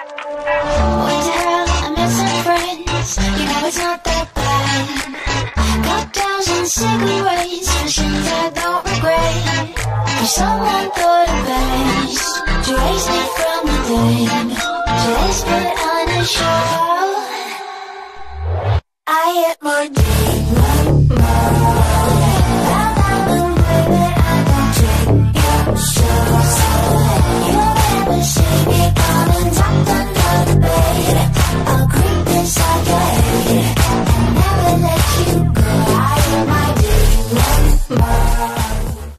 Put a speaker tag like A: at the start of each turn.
A: What the hell, I met some friends. You know it's not that bad. Cocktails and cigarettes for sins I don't regret. If someone thought of best to raise me from the dead, so let's put on a show. I hit more deep, more. About the way that I don't treat you so.